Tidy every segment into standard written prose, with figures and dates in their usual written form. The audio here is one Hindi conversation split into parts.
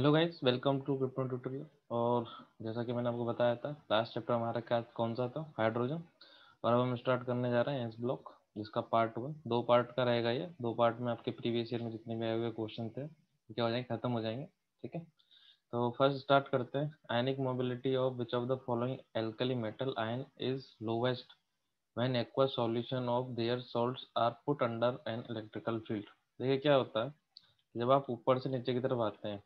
Hello guys, welcome to crypto tutorial. और जैसा कि मैंने आपको बताया था, लास्ट चैप्टर हमारा क्या कौन सा था, हाइड्रोजन। और अब हम स्टार्ट करने जा रहे हैं एस ब्लॉक, जिसका पार्ट 1 दो पार्ट का रहेगा। ये दो पार्ट में आपके प्रीवियस ईयर में जितने भी आए हुए क्वेश्चन थे वो क्या हो जाएंगे, खत्म हो जाएंगे। ठीक है, तो फर्स्ट स्टार्ट करते हैं। Ionic mobility of which of the following alkali metal ion is lowest when aqua solution of their salts are put under an electrical field. देखिए क्या होता है, जब आप ऊपर से नीचे की तरफ आते हैं,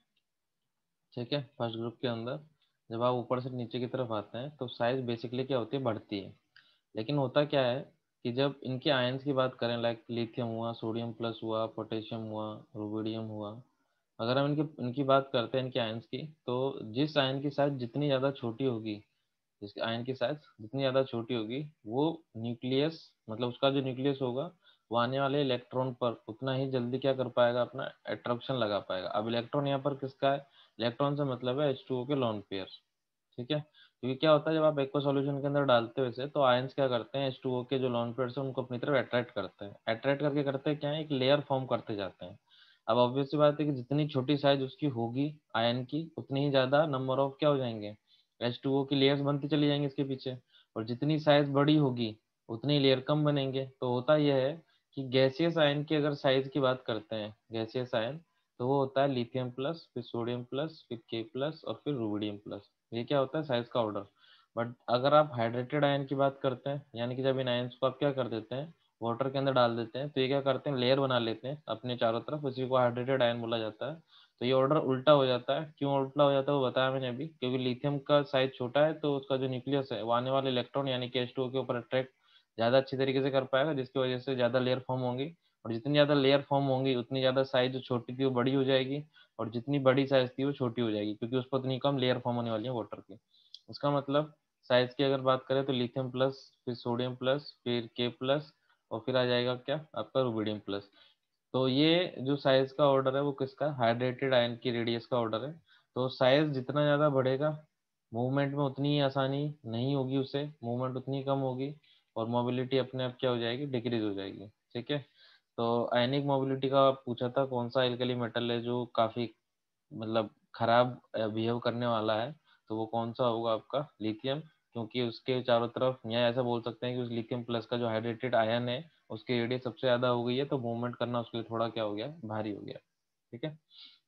ठीक है, फर्स्ट ग्रुप के अंदर जब आप ऊपर से नीचे की तरफ आते हैं तो साइज बेसिकली क्या होती है, बढ़ती है। लेकिन होता क्या है कि जब इनके आयंस की बात करें, लाइक लिथियम हुआ, सोडियम प्लस हुआ, पोटेशियम हुआ, रुबिडियम हुआ, अगर हम इनकी इनकी बात करते हैं इनके आयंस की, तो जिस आयन की साइज जितनी ज़्यादा छोटी होगी, जिसके आयन की साइज जितनी ज़्यादा छोटी होगी, वो न्यूक्लियस, मतलब उसका जो न्यूक्लियस होगा, वो आने वाले इलेक्ट्रॉन पर उतना ही जल्दी क्या कर पाएगा, अपना अट्रैक्शन लगा पाएगा। अब इलेक्ट्रॉन यहाँ पर किसका है, इलेक्ट्रॉन से मतलब है H2O के लोन पेयर। ठीक है, क्योंकि क्या होता है, जब आप एक्वा सॉल्यूशन के अंदर डालते हो इसे, तो आयंस क्या करते हैं, H2O के जो लोन पेयर है उनको अपनी तरफ अट्रैक्ट करते हैं। अट्रैक्ट करके करते हैं क्या है, एक लेयर फॉर्म करते जाते हैं। अब ऑब्वियस सी बात है कि जितनी छोटी साइज उसकी होगी आयन की, उतनी ही ज्यादा नंबर ऑफ क्या हो जाएंगे, H2O की लेयर्स बनती चली जाएंगी इसके पीछे। और जितनी साइज बड़ी होगी उतनी लेयर कम बनेंगे। तो होता यह है कि गैसियस आयन की अगर साइज की बात करते हैं, गैसियस आयन, तो वो होता है लिथियम प्लस, फिर सोडियम प्लस, फिर के प्लस, और फिर रुबिडियम प्लस। ये क्या होता है, साइज का ऑर्डर। बट अगर आप हाइड्रेटेड आयन की बात करते हैं, यानी कि जब इन आयन्स को आप क्या कर देते हैं, वाटर के अंदर डाल देते हैं, तो ये क्या करते हैं, लेयर बना लेते हैं अपने चारों तरफ, उसी को हाइड्रेटेड आयन बोला जाता है। तो ये ऑर्डर उल्टा हो जाता है। क्यों उल्टा हो जाता है वो बताया मैंने अभी, क्योंकि लिथियम का साइज छोटा है, तो उसका जो न्यूक्लियस है वो आने वाले इलेक्ट्रॉन यानी कि H2O के ऊपर अट्रैक्ट ज़्यादा अच्छी तरीके से कर पाएगा, जिसकी वजह से ज़्यादा लेयर फॉर्म होंगी। और जितनी ज़्यादा लेयर फॉर्म होंगी उतनी ज़्यादा साइज जो छोटी थी वो बड़ी हो जाएगी, और जितनी बड़ी साइज थी वो छोटी हो जाएगी, क्योंकि उस पर उतनी कम लेयर फॉर्म होने वाली है वाटर की। उसका मतलब साइज की अगर बात करें तो लिथियम प्लस, फिर सोडियम प्लस, फिर के प्लस, और फिर आ जाएगा क्या आपका रुबिडियम प्लस। तो ये जो साइज का ऑर्डर है वो किसका, हाइड्रेटेड आयन की रेडियस का ऑर्डर है। तो साइज जितना ज़्यादा बढ़ेगा, मूवमेंट में उतनी ही आसानी नहीं होगी, उसे मूवमेंट उतनी कम होगी, और मोबिलिटी अपने आप क्या हो जाएगी, डिक्रीज हो जाएगी। ठीक है, तो आयनिक मोबिलिटी का पूछा था कौन सा एल्कली मेटल है जो काफ़ी मतलब खराब बिहेव करने वाला है, तो वो कौन सा होगा आपका, लिथियम। क्योंकि उसके चारों तरफ, या ऐसा बोल सकते हैं कि उस लिथियम प्लस का जो हाइड्रेटेड आयन है उसकी रेडियस सबसे ज्यादा हो गई है, तो मूवमेंट करना उसके लिए थोड़ा क्या हो गया, भारी हो गया। ठीक है,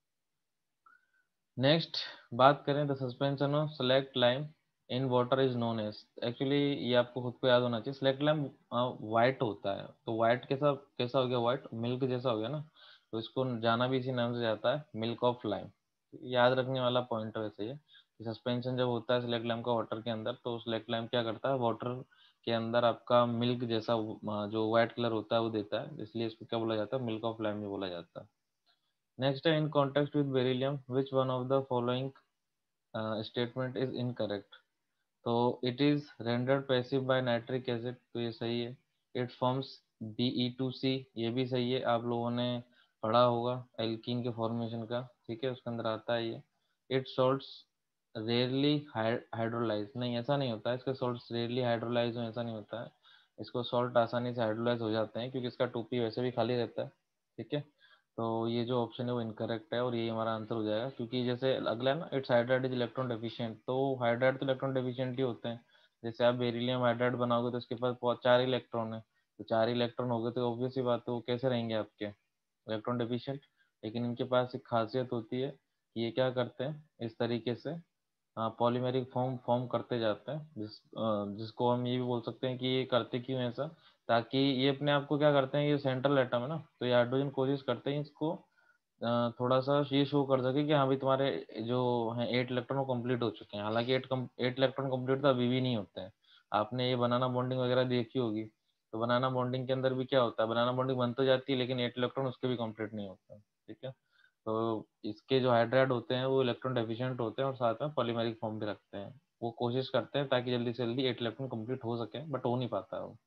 नेक्स्ट बात करें, the suspension of slaked lime in water is known as. Actually ये आपको खुद को याद होना चाहिए, सेलेक्ट लाइम वाइट होता है, तो वाइट कैसा कैसा हो गया, वाइट मिल्क जैसा हो गया ना, तो इसको जाना भी इसी नाम से जाता है, मिल्क ऑफ लाइम। याद रखने वाला पॉइंट है वैसे ये, कि सस्पेंशन जब होता है सेलेक्ट लाइम का वाटर के अंदर, तो सेलेक्ट लाइम क्या करता है, वाटर के अंदर आपका मिल्क जैसा जो व्हाइट कलर होता है वो देता है, इसलिए इसको क्या बोला जाता है, मिल्क ऑफ लाइम भी बोला जाता है। नेक्स्ट है, in context with beryllium which one of the following statement is incorrect. तो it is rendered passive by nitric acid, तो ये सही है। इट फॉर्म्स Be2C, ये भी सही है, आप लोगों ने पढ़ा होगा एल्कीन के फॉर्मेशन का। ठीक है, उसके अंदर आता है ये। इट सॉल्ट्स रेयरली हाइड्रोलाइज, नहीं ऐसा नहीं होता है, इसके सॉल्ट्स रेयरली हाइड्रोलाइज हो ऐसा नहीं होता है। इसको सॉल्ट आसानी से हाइड्रोलाइज हो जाते हैं, क्योंकि इसका टोपी वैसे भी खाली रहता है। ठीक है, तो ये जो ऑप्शन है वो इनकरेक्ट है, और ये हमारा आंसर हो जाएगा। क्योंकि जैसे अगला है ना, it's hydride is electron deficient, तो हाइड्राइड तो इलेक्ट्रॉन डेफिशिएंट ही होते हैं। जैसे आप बेरिलियम हाइड्राइड बनाओगे तो उसके पास 4 इलेक्ट्रॉन है, तो 4 इलेक्ट्रॉन हो गए, तो ऑब्वियस सी बात है वो कैसे रहेंगे आपके, इलेक्ट्रॉन डेफिशिएंट। लेकिन इनके पास एक खासियत होती है कि ये क्या करते हैं, इस तरीके से पॉलीमेरिक फॉर्म फॉर्म करते जाते हैं, जिसको हम ये भी बोल सकते हैं कि ये करते क्यों हैं ऐसा, ताकि ये अपने आप को क्या करते हैं, ये सेंट्रल एटम है ना, तो ये हाइड्रोजन कोशिश करते हैं इसको थोड़ा सा ये शो कर सके कि हाँ भाई तुम्हारे जो हैं 8 इलेक्ट्रॉन कंप्लीट हो चुके हैं। हालांकि 8 इलेक्ट्रॉन कंप्लीट तो अभी भी नहीं होते हैं। आपने ये बनाना बॉन्डिंग वगैरह देखी होगी, तो बनाना बॉन्डिंग के अंदर भी क्या होता है, बनाना बॉन्डिंग बन तो जाती है लेकिन 8 इलेक्ट्रॉन उसके भी कंप्लीट नहीं होते हैं। ठीक है, तो इसके जो हाइड्राइड होते हैं वो इलेक्ट्रॉन डेफिशिएंट होते हैं, और साथ में पॉलीमेरिक फॉर्म भी रखते हैं। वो कोशिश करते हैं ताकि जल्दी से जल्दी 8 इलेक्ट्रॉन कंप्लीट हो सके, बट हो नहीं पाता है वो।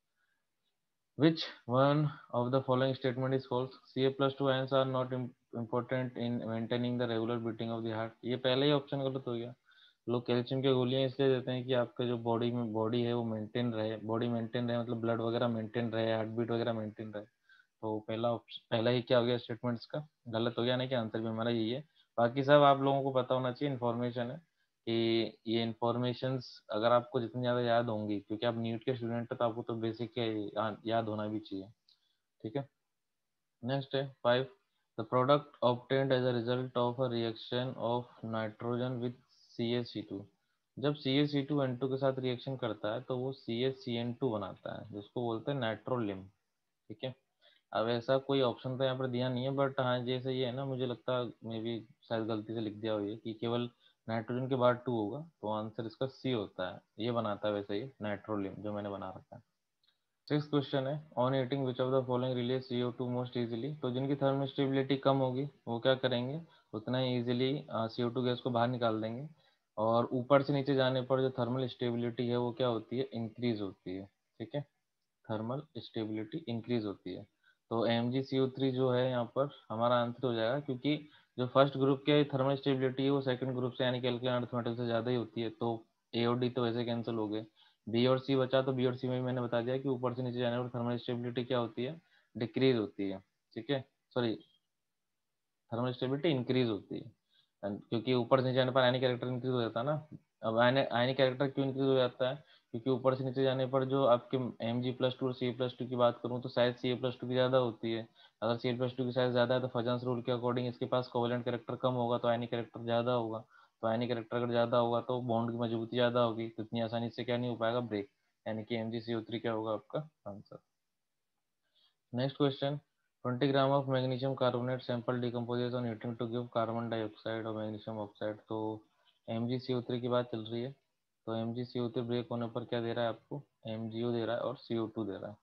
Which one of the following statement is false? Ca+2 ions are not important in maintaining the regular beating of the heart. ये पहले ही ऑप्शन गलत हो गया। लोग कैल्शियम की गोलियां इसलिए देते हैं कि आपका जो बॉडी है वो मेंटेन रहे, बॉडी मेंटेन रहे, मतलब ब्लड वगैरह मेंटेन रहे, हार्ट बीट वगैरह मेंटेन रहे। तो पहला ऑप्शन, पहला ही क्या हो गया स्टेटमेंट इसका गलत हो गया, नहीं कि आंसर भी हमारा यही है। बाकी सब आप लोगों को पता होना चाहिए, इन्फॉर्मेशन है कि ये इन्फॉर्मेशंस अगर आपको जितनी ज़्यादा याद होंगी, क्योंकि आप नीट के स्टूडेंट हैं तो आपको तो बेसिक याद होना भी चाहिए, ठीक है। नेक्स्ट है 5, the product obtained as a result of a reaction of nitrogen with CH2। जब CH2 N2 के साथ रिएक्शन करता है तो वो CHCN2 बनाता है, जिसको बोलते हैं नाइट्रोलिम, ठीक है। अब ऐसा कोई ऑप्शन तो यहाँ पर दिया नहीं है, बट हाँ जैसे ये है ना, मुझे लगता है मे बी शायद गलती से लिख दिया हुआ है कि केवल नाइट्रोजन के बाद 2 होगा, तो आंसर इसका C होता है, ये बनाता है वैसे ही नाइट्रोलिम जो मैंने बना रखा है। 6 क्वेश्चन है, on heating which of the following release CO2 most easily. तो जिनकी थर्मल स्टेबिलिटी कम होगी वो क्या करेंगे, उतना ही इजीली CO2 गैस को बाहर निकाल देंगे, और ऊपर से नीचे जाने पर जो थर्मल स्टेबिलिटी है वो क्या होती है, इंक्रीज होती है, ठीक है। थर्मल स्टेबिलिटी इंक्रीज होती है। तो MgCO3 जो है यहाँ पर हमारा आंसर हो जाएगा, क्योंकि जो फर्स्ट ग्रुप के थर्मल स्टेबिलिटी है वो सेकंड ग्रुप से यानी कि अल्कलाइन अर्थ मेटल से ज़्यादा ही होती है, तो A और D तो वैसे कैंसिल हो गए। बी और सी बचा, तो बी और सी में भी मैंने बता दिया कि ऊपर से नीचे जाने पर थर्मल स्टेबिलिटी क्या होती है, डिक्रीज होती है, ठीक है। सॉरी, थर्मल स्टेबिलिटी इंक्रीज होती है, क्योंकि ऊपर से नीचे जाने पर आयनिक कैरेक्टर इंक्रीज हो जाता है ना। अब आयनिक कैरेक्टर क्यों इंक्रीज हो जाता है, क्योंकि ऊपर से नीचे जाने पर जो आपके Mg+2 और Ca+2 की बात करूँ तो साइज Ca+2 की ज़्यादा होती है। अगर Ca+2 की साइज ज़्यादा है तो फजन्स रूल के अकॉर्डिंग इसके पास कोवेलेंट कैरेक्टर कम होगा, तो आयनिक कैरेक्टर ज़्यादा होगा। तो आयनिक कैरेक्टर अगर ज़्यादा होगा तो बॉन्ड की मजबूती ज़्यादा होगी, तो इतनी आसानी से क्या नहीं हो पाएगा, ब्रेक, यानी कि MgCO3 क्या होगा आपका answer. Next question, 20 gram of magnesium carbonate sample decomposes on heating to give carbon dioxide और मैग्नीशियम ऑक्साइड। तो MgCO3 की बात चल रही है, तो MgCO3 ब्रेक होने पर क्या दे रहा है आपको, MgO दे रहा है और CO2 दे रहा है।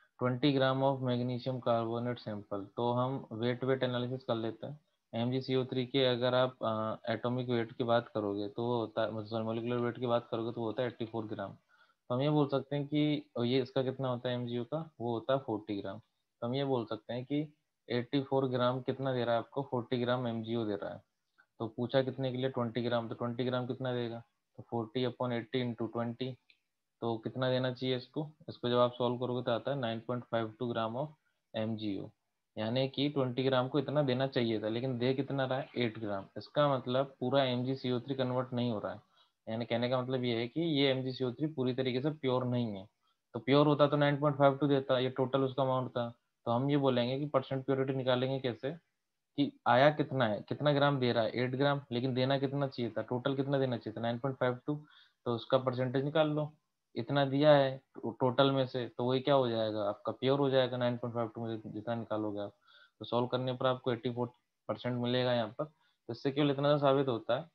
20 gram of magnesium carbonate sample, तो हम वेट एनालिसिस कर लेते हैं। MgCO3 के अगर आप एटॉमिक वेट की बात करोगे तो वो होता है, मतलब मोलिकुलर वेट की बात करोगे तो वो होता है 84 ग्राम। तो हम ये बोल सकते हैं कि ये इसका कितना होता है MgO का, वो होता है 40 ग्राम। तो हम ये बोल सकते हैं कि 84 ग्राम कितना दे रहा है आपको, 40 ग्राम MgO दे रहा है। तो पूछा कितने के लिए, 20 ग्राम, तो 20 ग्राम कितना देगा, तो 40/80 इंटू 20, तो कितना देना चाहिए इसको, इसको जब आप सॉल्व करोगे तो आता है 9.52 ग्राम ऑफ MgO, यानी कि 20 ग्राम को इतना देना चाहिए था, लेकिन दे कितना रहा है, 8 ग्राम। इसका मतलब पूरा MgCO3 कन्वर्ट नहीं हो रहा है, यानी कहने का मतलब ये है कि ये MgCO3 पूरी तरीके से प्योर नहीं है। तो प्योर होता तो 9.52 देता, ये टोटल उसका अमाउंट था। तो हम ये बोलेंगे कि परसेंट प्योरिटी निकालेंगे कैसे, कि आया कितना है, कितना ग्राम दे रहा है, 8 ग्राम, लेकिन देना कितना चाहिए था, टोटल कितना देना चाहिए था, 9.52। तो उसका परसेंटेज निकाल लो, इतना दिया है टोटल में से, तो वही क्या हो जाएगा आपका, प्योर हो जाएगा 9.52 में जितना निकालोगे आप। तो सॉल्व करने पर आपको 84% मिलेगा यहाँ पर। तो इससे केवल इतना सा साबित होता है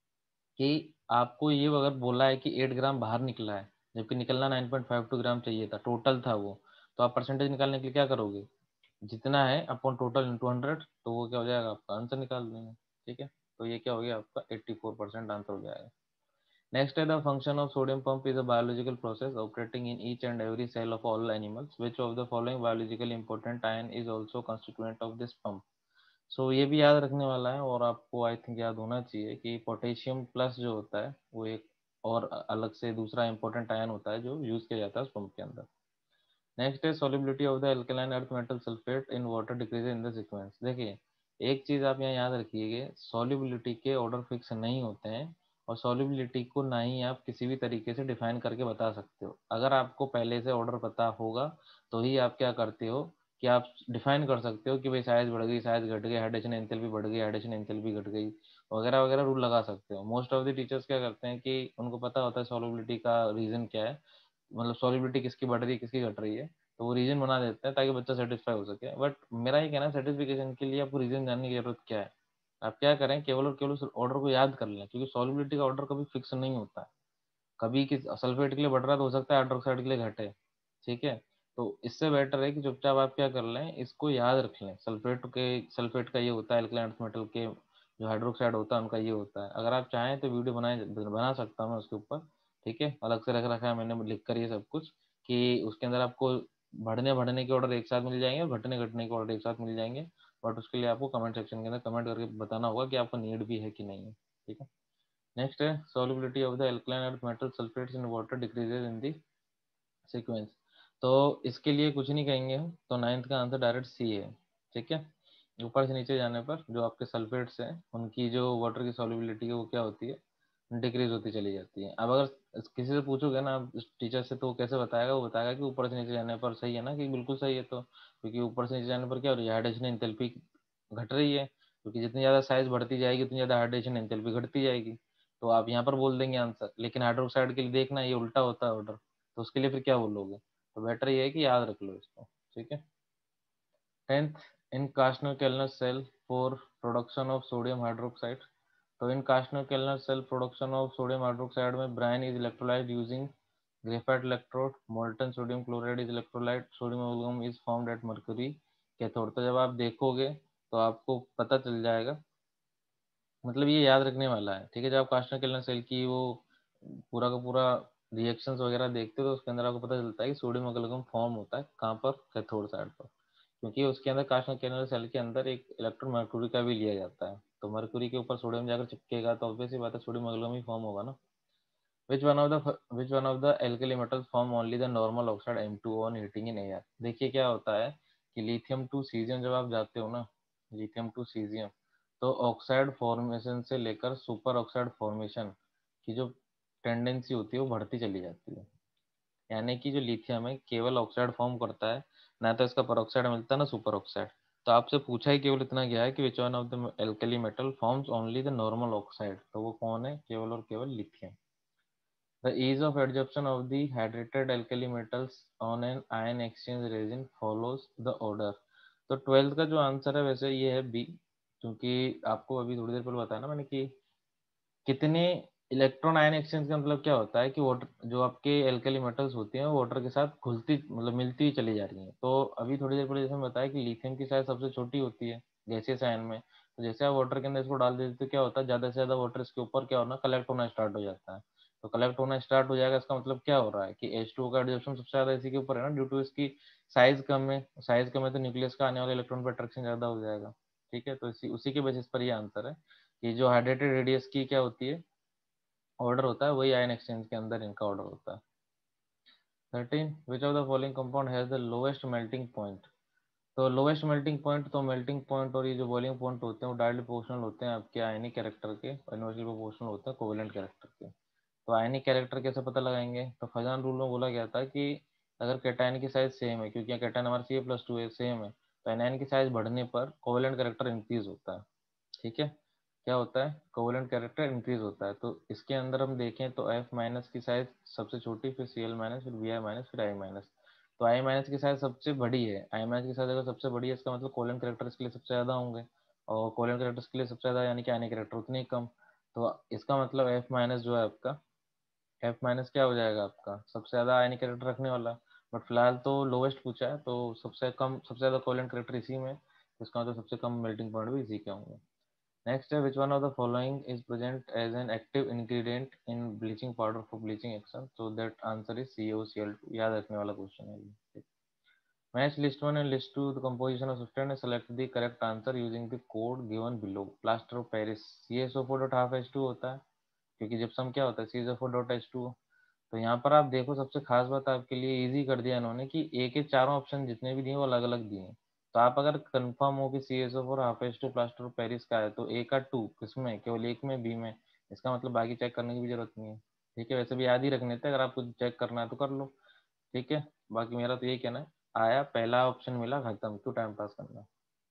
कि आपको ये अगर बोला है कि 8 ग्राम बाहर निकला है, जबकि निकलना 9.52 ग्राम चाहिए था, टोटल था वो, तो आप परसेंटेज निकालने के लिए क्या करोगे, जितना है अपॉन टोटल इंटू 100, तो वो क्या हो जाएगा, आपका आंसर निकाल देंगे, ठीक है। तो ये क्या हो गया आपका 84% आंसर हो जाएगा। नेक्स्ट है, the function of sodium pump is a biological process operating in each and every cell of all animals, which of the following biologically important ion is also constituent of this pump. So ये भी याद रखने वाला है, और आपको आई थिंक याद होना चाहिए कि पोटेशियम प्लस जो होता है वो एक और अलग से दूसरा इंपॉर्टेंट आयन होता है जो यूज किया जाता है उस पंप के अंदर। नेक्स्ट है, solubility of the alkaline earth metal sulphate in water decrease in the sequence. देखिए, एक चीज आप यहाँ याद रखिएगा, solubility के ऑर्डर फिक्स नहीं होते हैं, और solubility को ना ही आप किसी भी तरीके से डिफाइन करके बता सकते हो। अगर आपको पहले से ऑर्डर पता होगा तो ही आप क्या करते हो कि आप डिफाइन कर सकते हो कि भाई साइज बढ़ गई, साइज घट गई, हाइड्रेशन एंथैल्पी बढ़ गई, हाइड्रेशन एंथैल्पी घट गई, वगैरह वगैरह रूल लगा सकते हो। मोस्ट ऑफ द टीचर्स क्या करते हैं कि उनको पता होता है solubility का रीजन क्या है, मतलब सॉलिबिलिटी किसकी बढ़ रही है किसकी घट रही है, तो वो रीजन बना देते हैं ताकि बच्चा सेटिस्फाई हो सके। बट मेरा ये कहना है, सेटिस्फिकेशन के लिए आपको रीजन जानने की जरूरत क्या है, आप क्या करें, केवल और केवल उस ऑर्डर को याद कर लें, क्योंकि सॉलिबिलिटी का ऑर्डर कभी फिक्स नहीं होता है। कभी किस सल्फेट के लिए बढ़ रहा है तो हो सकता है हाइड्रोक्साइड के लिए घटे, ठीक है। तो इससे बेटर है कि चुपचाप आप क्या कर लें, इसको याद रख लें, सल्फेट का ये होता है, अल्कलाइन अर्थ मेटल के जो हाइड्रोक्साइड होता है उनका ये होता है। अगर आप चाहें तो वीडियो बना सकता हूँ मैं उसके ऊपर, ठीक है, अलग से रख रखा है मैंने लिख कर ये सब कुछ, कि उसके अंदर आपको बढ़ने बढ़ने के ऑर्डर एक साथ मिल जाएंगे और घटने घटने के ऑर्डर एक साथ मिल जाएंगे। बट उसके लिए आपको कमेंट सेक्शन के अंदर कमेंट करके बताना होगा कि आपको नीड भी है कि नहीं है, ठीक है। नेक्स्ट है, solubility of the alkaline earth metal sulfates in water decreases in the sequence। तो इसके लिए कुछ नहीं कहेंगे हम, तो नाइन्थ का आंसर डायरेक्ट सी है, ठीक है। ऊपर से नीचे जाने पर जो आपके सल्फेट्स हैं उनकी जो वाटर की सॉल्युबिलिटी है वो क्या होती है, डिक्रीज होती चली जाती है। अब अगर किसी से पूछोगे ना टीचर से, तो वो कैसे बताएगा, वो बताएगा कि ऊपर से नीचे जाने पर सही है ना, कि बिल्कुल सही है। तो क्योंकि ऊपर से नीचे जाने पर क्या हो रही है, हाइड्रेशन एंथैल्पी घट रही है, क्योंकि जितनी ज़्यादा साइज बढ़ती जाएगी उतनी ज़्यादा हाइड्रेशन एंथैल्पी घटती जाएगी। तो आप यहाँ पर बोल देंगे आंसर, लेकिन हाइड्रोक्साइड के लिए देखना ये उल्टा होता है ऑर्डर, तो उसके लिए फिर क्या बोलोगे। तो बेटर ये है कि याद रख लो इसको, ठीक है। 10th, in Castner-Kellner cell for production of sodium hydroxide. तो in Castner-Kellner cell production of sodium hydroxide में brine is electrolyzed using graphite electrode, molten sodium chloride is electrolyte, sodium amalgam is formed at mercury cathode। तो जब आप देखोगे तो आपको पता चल जाएगा, मतलब ये याद रखने वाला है, ठीक है। जब आप कास्टर-केल्नर सेल की वो पूरा का पूरा रिएक्शंस वगैरह देखते हो तो उसके अंदर आपको पता चलता है कि सोडियम अम्लगम फॉर्म होता है कहाँ पर, कैथोड साइड पर, क्योंकि उसके अंदर कास्टर-केल्नर सेल के अंदर एक इलेक्ट्रॉन मर्क्यूरी का भी लिया जाता है। तो मर्क्यूरी के ऊपर सोडियम जाकर चिपकेगा तो ऑब्वियस सी बात है सोडियम अम्लगम ही फॉर्म होगा ना। Which one of the alkali metals form only the normal oxide M2 on heating in air. देखिए क्या होता है कि लिथियम टू सीजियम जब आप जाते हो ना, लिथियम टू सीजियम, तो ऑक्साइड फॉर्मेशन से लेकर सुपर ऑक्साइड फॉर्मेशन की जो टेंडेंसी होती है वो बढ़ती चली जाती है। यानी कि जो लिथियम है केवल ऑक्साइड फॉर्म करता है, ना तो इसका परऑक्साइड मिलता है ना सुपर ऑक्साइड। तो आपसे पूछा ही केवल इतना गया है कि which one of the alkali metal forms only the normal oxide, तो वो कौन है, केवल और केवल lithium. The ease of adsorption of the hydrated alkali metals on an ion exchange resin follows the order। तो 12th का जो आंसर है वैसे ये है बी, क्योंकि आपको अभी थोड़ी देर पहले बताया ना मैंने कि कितने इलेक्ट्रॉन आयन एक्सचेंज का मतलब क्या होता है कि वाटर जो आपके एल्कली मेटल्स होती हैं वो वाटर के साथ घुलती मतलब मिलती ही चली जा रही हैं। तो अभी थोड़ी देर पहले जैसे मैं बताया कि लिथियम की साइज सबसे छोटी होती है गैसियस आयन में, तो जैसे आप वाटर के अंदर इसको डाल देते तो क्या होता है, ज्यादा से ज्यादा वाटर इसके ऊपर क्या होना, कलेक्ट होना स्टार्ट हो जाता है। तो कलेक्ट होना स्टार्ट हो जाएगा, इसका मतलब क्या हो रहा है कि H2O का एडजॉर्प्शन सबसे ज्यादा इसी के ऊपर है ना, ड्यू टू इसकी साइज कम है। साइज कम है तो न्यूक्लियस का आने वाले इलेक्ट्रॉन पर अट्रैक्शन ज्यादा हो जाएगा, ठीक है। तो इसी उसी के बेसिस पर ये आंसर है कि जो हाइड्रेटेड रेडियस की क्या होती है, ऑर्डर होता है, वही आयन एक्सचेंज के अंदर इनका ऑर्डर होता है। 13, which of the following compound has the lowest melting point. तो लोएस्ट मेल्टिंग पॉइंट, तो मेल्टिंग पॉइंट और ये जो बॉइलिंग पॉइंट होते हैं वो डायरेक्टली प्रोपोर्शनल होते हैं आपके आयनिक कैरेक्टर के, इनवर्सली प्रोपोर्शनल होते हैं कोवेलेंट कैरेक्टर के। तो आयनिक कैरेक्टर कैसे पता लगाएंगे, तो फजान रूल में बोला गया था कि अगर कैटायन की साइज सेम है, क्योंकि कैटायन हमारा Ca+2 है, सेम है, तो एनायन की साइज बढ़ने पर कोवेलेंट कैरेक्टर इंक्रीज होता है, ठीक है। क्या होता है, कोवेलेंट कैरेक्टर इंक्रीज होता है। तो इसके अंदर हम देखें तो F माइनस की साइज सबसे छोटी, फिर Cl माइनस, फिर Br माइनस, फिर I माइनस। तो I माइनस की साइज सबसे बड़ी है, I माइनस की साइज अगर सबसे बड़ी है इसका मतलब कोवेलेंट कैरेक्टर इसके लिए सबसे ज्यादा होंगे, और कोवेलेंट कैरेक्टर्स के लिए सबसे ज्यादा यानी कि आयनिक कैरेक्टर उतने ही कम। तो इसका मतलब F माइनस जो है आपका, F माइनस क्या हो जाएगा आपका, सबसे ज्यादा आयनिक कैरेक्टर रखने वाला। बट फिलहाल तो लोवेस्ट पूछा है, तो सबसे कम सबसे ज्यादा कोवेलेंट कैरेक्टर इसी में, तो इसका मतलब सबसे कम मेल्टिंग पॉइंट भी इसी के होंगे। Next है which one of the following is present as an active ingredient in bleaching powder for bleaching action? So that answer is CaOCl2। याद रखने वाला क्वेश्चन है ये। Match list 1 and list 2 the composition of substance and select the correct answer using the code given below। Plaster of Paris CaSO4.12H2 होता है, क्योंकि जिप्सम क्या होता है CaSO4.H2। तो यहाँ पर आप देखो सबसे खास बात आपके लिए इजी कर दिया इन्होंने कि ए के चारों ऑप्शन जितने भी दिए वो अलग अलग दिए हैं। तो आप अगर कंफर्म हो कि CaSO4 half H two plaster of Paris का है तो ए का 2 किसमें, केवल एक में, बी में। इसका मतलब बाकी चेक करने की भी जरूरत नहीं है, ठीक है। वैसे भी याद ही रखने थे, अगर आपको चेक करना है तो कर लो, ठीक है। बाकी मेरा तो यही कहना है, आया पहला ऑप्शन मिला, खत्म, क्यों टाइम पास करना।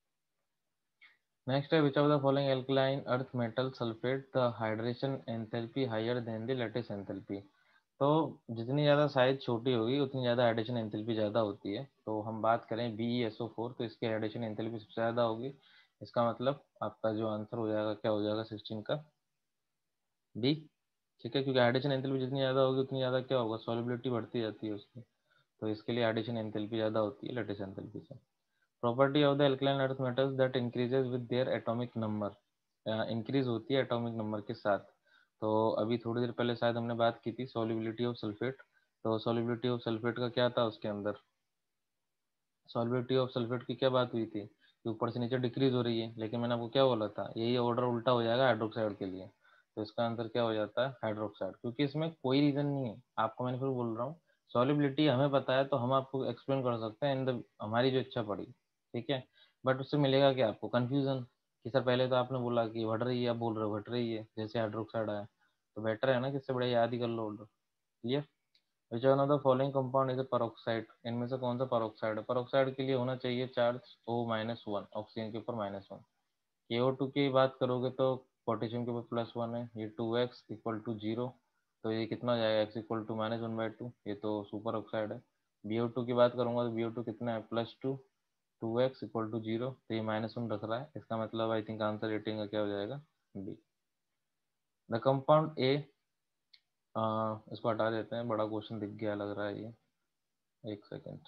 नेक्स्ट है which of the following alkaline earth metal sulphate the hydration enthalpy higher than the lattice enthalpy. तो जितनी ज़्यादा साइज छोटी होगी उतनी ज़्यादा हाइड्रेशन एंथैल्पी ज़्यादा होती है। तो हम बात करें BeSO4 तो इसकी हाइड्रेशन एंथैल्पी सबसे ज़्यादा होगी। इसका मतलब आपका जो आंसर हो जाएगा क्या हो जाएगा 16 का बी, ठीक है। क्योंकि हाइड्रेशन एंथैल्पी जितनी ज़्यादा होगी उतनी ज़्यादा क्या होगा, सॉल्युबिलिटी बढ़ती जाती है उसकी, तो इसके लिए हाइड्रेशन एंथैल्पी ज़्यादा होती है लेटेस्ट एंथैल्पी से। Property of the alkaline earth metals that increases with their atomic number, increase होती है एटॉमिक नंबर के साथ। तो अभी थोड़ी देर पहले शायद हमने बात की थी सॉल्युबिलिटी ऑफ सल्फेट। तो सॉल्युबिलिटी ऑफ सल्फेट का क्या था उसके अंदर, सॉल्युबिलिटी ऑफ सल्फेट की क्या बात हुई थी कि ऊपर से नीचे डिक्रीज हो रही है, लेकिन मैंने आपको क्या बोला था, यही ऑर्डर उल्टा हो जाएगा हाइड्रोक्साइड के लिए। तो इसका आंसर क्या हो जाता है हाइड्रोक्साइड, क्योंकि इसमें कोई रीजन नहीं है, आपको मैंने फिर बोल रहा हूँ सॉल्युबिलिटी हमें पता है तो हम आपको एक्सप्लेन कर सकते हैं इन द हमारी जो इच्छा पड़ी, ठीक है। बट उससे मिलेगा क्या आपको, कंफ्यूजन कि सर पहले तो आपने बोला कि बढ़ रही है, आप बोल रहे हो घट रही है, जैसे हाइड्रोक्साइड आया। तो बेटर है ना कि इससे बड़े याद ही कर लो order. Clear. Which one of the following compound is a peroxide, इनमें से कौन सा पेरोक्साइड है। पेरोक्साइड के लिए होना चाहिए चार्ज O-1, ऑक्सीजन के ऊपर -1। KO2 की बात करोगे तो पोटेशियम के ऊपर +1 है, ये 2x इक्वल टू 0। तो ये कितना हो जाएगा, x इक्वल टू -1/2, ये तो सुपर ऑक्साइड है। BO2 की बात करूंगा तो BO2 कितना है, +2, 2x इक्वल टू 0, तो ये -1 रख रहा है, इसका मतलब आई थिंक आंसर रेटिंग का क्या हो जाएगा, B। द कंपाउंड ए, इसको हटा देते हैं, बड़ा क्वेश्चन दिख गया लग रहा है ये, एक सेकेंड।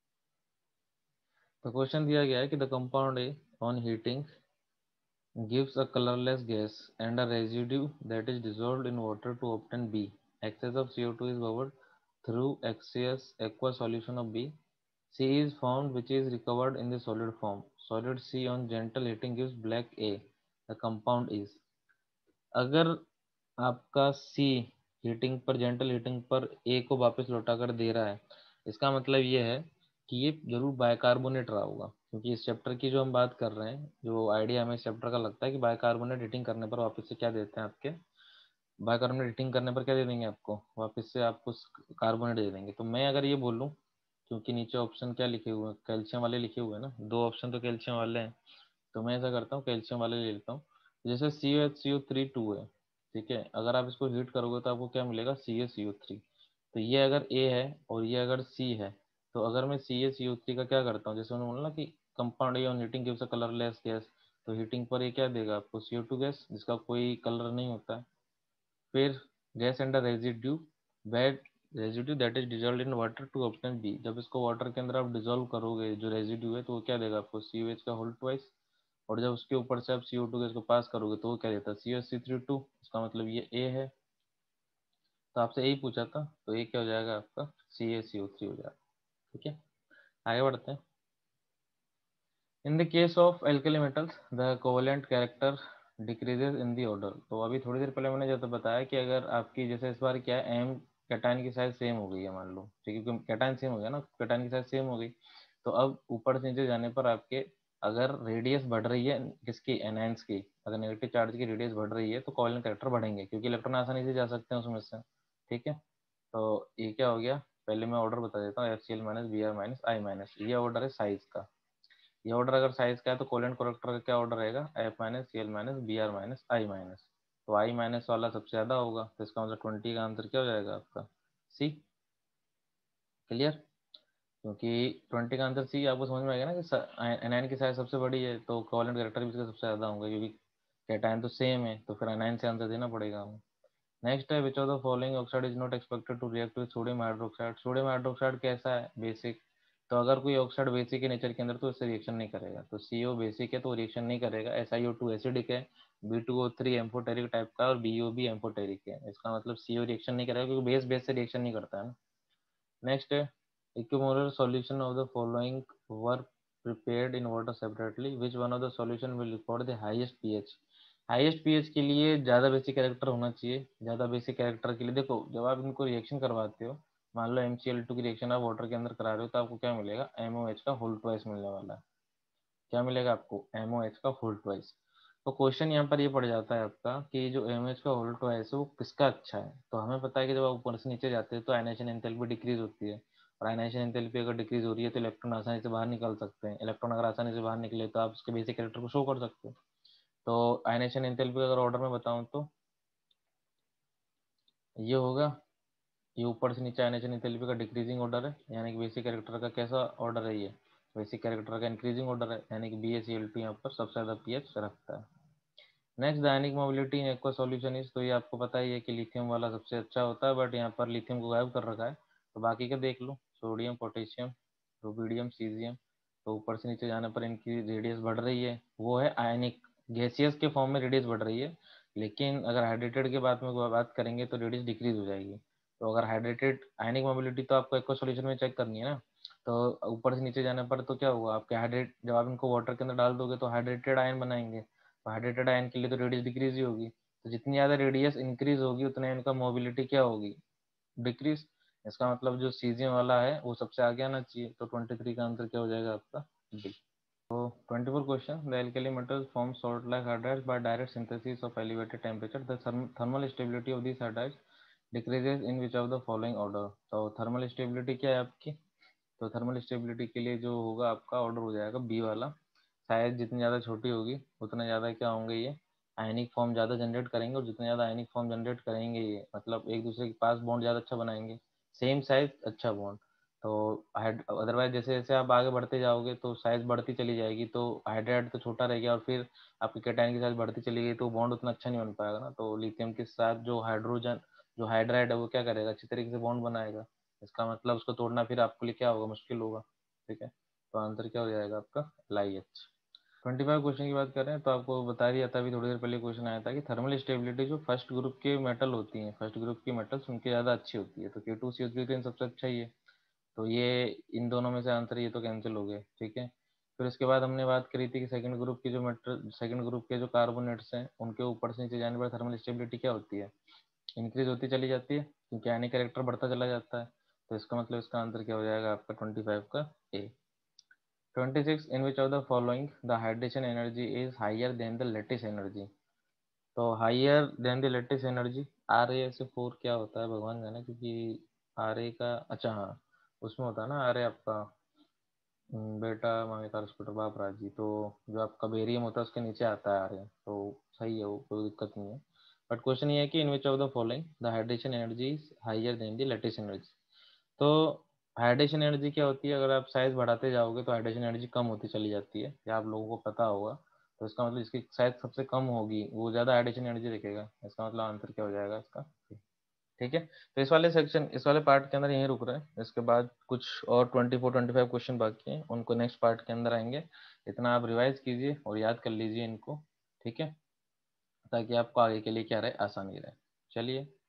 तो क्वेश्चन दिया गया है कि the compound A on heating gives a colorless gas and a residue that is dissolved in water to obtain B. Excess of CO2 is bubbled through aqueous solution of B. C is formed which is recovered in the solid form. Solid C on gentle heating gives black A. The compound is, अगर आपका C हीटिंग पर, जेंटल हीटिंग पर A को वापस लौटा कर दे रहा है, इसका मतलब ये है कि ये जरूर बाइकार्बोनेट रहा होगा, क्योंकि इस चैप्टर की जो हम बात कर रहे हैं, जो आइडिया हमें इस चैप्टर का लगता है कि बाइकार्बोनेट हीटिंग करने पर वापस से क्या देते हैं आपके, बाइकार्बोनेट हीटिंग करने पर क्या दे देंगे आपको, वापस से आपको कार्बोनेट दे देंगे। तो मैं अगर ये बोलूँ, क्योंकि नीचे ऑप्शन क्या लिखे हुए हैं, कैल्शियम वाले लिखे हुए हैं ना, दो ऑप्शन तो कैल्शियम वाले हैं, तो मैं ऐसा करता हूँ कैल्शियम वाले ले लेता हूँ। जैसे CuHCO3 2 है, ठीक है, अगर आप इसको हीट करोगे तो आपको क्या मिलेगा, CaCO3। तो ये अगर A है और ये अगर C है, तो अगर मैं CaCO3 का क्या करता हूँ, जैसे उन्होंने बोला ना कि compound A on heating gives a colourless gas, तो हीटिंग पर ये क्या देगा आपको, CO2 गैस, जिसका कोई कलर नहीं होता है। फिर gas and residue, wet residue that is dissolve in water to obtain B, जब इसको वाटर के अंदर आप डिजोल्व करोगे जो रेजिड्यू है, तो वो क्या देगा आपको, COH का होल ट्वाइस। और जब उसके ऊपर से आप CO2 गैस को पास करोगे तो वो क्या देता है, COC3 2, इसका मतलब ये A है। तो आपसे यही पूछा था, तो ये क्या हो जाएगा आपका, CaCO3 हो जाएगा। ठीक है, आगे बढ़ते हैं। In the case of alkali metals the covalent character decreases in the order. तो अभी थोड़ी देर पहले मैंने जैसे बताया कि अगर आपकी, जैसे इस बार क्या है, एम कैटायन की साइज सेम हो गई है, मान लो, ठीक है, क्योंकि कैटायन सेम हो गया ना, कैटायन की साइज सेम हो गई, तो अब ऊपर से नीचे जाने पर आपके, अगर रेडियस बढ़ रही है किसकी, एनायंस की, अगर नेगेटिव चार्ज की रेडियस बढ़ रही है तो कोवेलेंट कैरेक्टर बढ़ेंगे, क्योंकि इलेक्ट्रॉन आसानी से जा सकते हैं उसमें से। ठीक है, तो ये क्या हो गया, पहले मैं ऑर्डर बता देता हूँ, FCl- Br- I-, ये ऑर्डर है साइज का। ये ऑर्डर अगर साइज का है तो कोवेलेंट करेक्टर का क्या ऑर्डर रहेगा, F-Cl-Br-, तो I- वाला सबसे ज्यादा होगा, तो इसका मतलब 20 का आंसर क्या हो जाएगा आपका, C। क्लियर। क्योंकि 20 का आंसर C, आपको समझ में आएगा ना कि एनायन की साइज सबसे बड़ी है, तो कोवेलेंट करेक्टर भी इसका सबसे ज्यादा होगा, क्योंकि कैटायन तो सेम है, तो फिर एनायन से आंसर देना पड़ेगा हमें। नेक्स्ट है, which of the following oxide is not expected to react with sodium hydroxide. Sodium hydroxide कैसा है, बेसिक, तो अगर कोई ऑक्साइड बेसिक है नेचर के अंदर तो उससे रिएक्शन नहीं करेगा, तो CO बेसिक है तो रिएक्शन नहीं करेगा। SiO2 एसिडिक है, B2O3 एम्फोटेरिक टाइप का, और BO भी एम्फोटेरिक है, इसका मतलब CO रिएक्शन नहीं करेगा, क्योंकि बेस बेस से रिएक्शन नहीं करता है ना। नेक्स्ट है, equimolar solution of the following were prepared in water separately, which one of the solution will record the highest pH. Highest pH के लिए ज़्यादा बेसिक कैरेक्टर होना चाहिए। ज़्यादा बेसिक कैरेक्टर के लिए देखो, जब आप इनको रिएक्शन करवाते हो, मान लो MCl2 की रिएक्शन आप वाटर के अंदर करा रहे हो, तो आपको क्या मिलेगा, MOH का होल ट्वाइस मिलने वाला है। क्या मिलेगा आपको, MOH का होल ट्वाइस। तो क्वेश्चन यहाँ पर ये पड़ जाता है आपका कि जो MOH का होल ट्वाइस है वो किसका अच्छा है। तो हमें पता है कि जब आप ऊपर से नीचे जाते हैं तो आयनाइजेशन एंथैल्पी डिक्रीज होती है, और आयनाइजेशन एंथैल्पी अगर डिक्रीज हो रही है तो इलेक्ट्रॉन आसानी से बाहर निकल सकते हैं। इलेक्ट्रॉन अगर आसानी से बाहर निकले तो आप उसके बेसिक कैरेक्टर को शो कर सकते हो। तो आयनाइजेशन एंथैल्पी अगर ऑर्डर में बताऊं तो ये होगा, ये ऊपर से नीचे आयनाइजेशन एंथैल्पी का डिक्रीजिंग ऑर्डर है, यानी कि बेसिक कैरेक्टर का कैसा ऑर्डर है, ये बेसिक कैरेक्टर का इंक्रीजिंग ऑर्डर है, यानी कि BaCl2 यहाँ पर सबसे ज़्यादा पीएच रखता है। Next, the ionic mobility in aqua solution is, तो ये आपको पता ही है कि लिथियम वाला सबसे अच्छा होता है, बट यहाँ पर लिथियम को गायब कर रखा है, तो बाकी का देख लो, सोडियम, पोटेशियम, रुबिडियम, सीजियम। तो ऊपर से नीचे जाने पर इनकी रेडियस बढ़ रही है, वो है आयनिक, गैसियस के फॉर्म में रेडियस बढ़ रही है, लेकिन अगर हाइड्रेटेड के बाद में बात करेंगे तो रेडियस डिक्रीज हो जाएगी। तो अगर हाइड्रेटेड आयनिक मोबिलिटी तो आपको एक्वा सॉल्यूशन में चेक करनी है ना, तो ऊपर से नीचे जाने पर तो क्या होगा, आपके हाइड्रेट, जब आप इनको वाटर के अंदर डाल दोगे तो हाइड्रेटेड आयन बनाएंगे, तो हाइड्रेटेड आयन के लिए तो रेडियस डिक्रीज ही होगी, तो जितनी ज़्यादा रेडियस इंक्रीज होगी उतना इनका मोबिलिटी क्या होगी, डिक्रीज। इसका मतलब जो सीजियम वाला है वो सबसे आगे आना चाहिए, तो 23 का आंसर क्या हो जाएगा आपका, D. 24 question. The alkali metals form salt like hydrides by direct synthesis of elevated temperature. The thermal stability of these hydrides decreases in which of the following order. तो thermal stability क्या है आपकी? तो thermal stability के लिए जो होगा आपका ऑर्डर हो जाएगा बी वाला। साइज जितनी ज़्यादा छोटी होगी उतना ज़्यादा क्या होंगे, ये आयनिक फॉर्म ज़्यादा जनरेट करेंगे, और जितने ज़्यादा आयनिक फॉर्म जनरेट करेंगे ये मतलब एक दूसरे के पास बॉन्ड ज़्यादा अच्छा बनाएंगे, सेम साइज अच्छा बॉन्ड। तो अदरवाइज जैसे जैसे आप आगे बढ़ते जाओगे तो साइज बढ़ती चली जाएगी, तो हाइड्राइड तो छोटा रह गया, और फिर आपकी कैटायन की साइज बढ़ती चली गई तो बॉन्ड उतना अच्छा नहीं बन पाएगा ना। तो लिथियम के साथ जो हाइड्रोजन जो हाइड्राइड है वो क्या करेगा, अच्छी तरीके से बॉन्ड बनाएगा। इसका मतलब उसको तोड़ना फिर आपके लिए क्या होगा, मुश्किल होगा। ठीक है, तो आंसर क्या हो जाएगा आपका, LiH। 25 क्वेश्चन की बात करें तो आपको बता दिया था, अभी थोड़ी देर पहले क्वेश्चन आया था कि थर्मल स्टेबिलिटी जो फर्स्ट ग्रुप के मेटल होती हैं, फर्स्ट ग्रुप की मेटल्स उनकी ज़्यादा अच्छी होती है। तो K2CO3 तो इन सबसे अच्छा ही है, तो ये इन दोनों में से आंसर ये तो कैंसिल हो गए। ठीक है, फिर इसके बाद हमने बात करी थी कि सेकंड ग्रुप की जो मेटल, सेकंड ग्रुप के जो कार्बोनेट्स हैं उनके ऊपर से नीचे जाने पर थर्मल स्टेबिलिटी क्या होती है, इंक्रीज होती चली जाती है, क्योंकि आयनिक कैरेक्टर बढ़ता चला जाता है। तो इसका मतलब इसका आंसर क्या हो जाएगा आपका 25 का A. 26, in which of the following the hydration energy is higher than the lattice energy? तो higher than the lattice energy, Ra4 क्या होता है भगवान जाने, क्योंकि Ra का अच्छा हाँ उसमें होता है ना Ra आपका बेटा मामी का स्कूटर बाप राजी, तो जो आपका बेरियम होता है उसके नीचे आता है Ra, तो सही है वो, कोई दिक्कत नहीं है। बट क्वेश्चन ये है कि in which of the following the hydration energy is higher than the lattice energy. तो हाइड्रेशन एनर्जी क्या होती है, अगर आप साइज बढ़ाते जाओगे तो हाइड्रेशन एनर्जी कम होती चली जाती है, या आप लोगों को पता होगा। तो इसका मतलब इसकी साइज सबसे कम होगी वो ज़्यादा हाइड्रेशन एनर्जी रखेगा। इसका मतलब आंसर क्या हो जाएगा इसका। ठीक है, तो इस वाले सेक्शन, इस वाले पार्ट के अंदर यहीं रुक रहे हैं। इसके बाद कुछ और 24-25 क्वेश्चन बाकी हैं, उनको नेक्स्ट पार्ट के अंदर आएंगे। इतना आप रिवाइज कीजिए और याद कर लीजिए इनको। ठीक है, ताकि आपको आगे के लिए क्या रहे, आसानी रहे। चलिए।